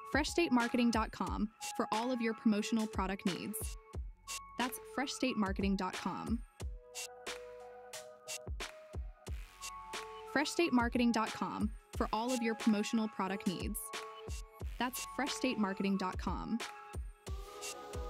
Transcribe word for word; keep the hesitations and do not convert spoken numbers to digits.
fresh state marketing dot com for all of your promotional product needs. That's fresh state marketing dot com. fresh state marketing dot com for all of your promotional product needs. That's fresh state marketing dot com.